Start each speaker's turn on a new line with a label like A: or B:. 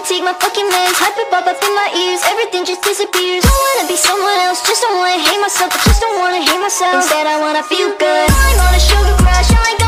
A: take my fucking meds. Hyper pop up in my ears, everything just disappears. Don't wanna be someone else, just don't wanna hate myself. I just don't wanna hate myself. Instead I wanna feel good. I'm on a sugar crash, I ain't got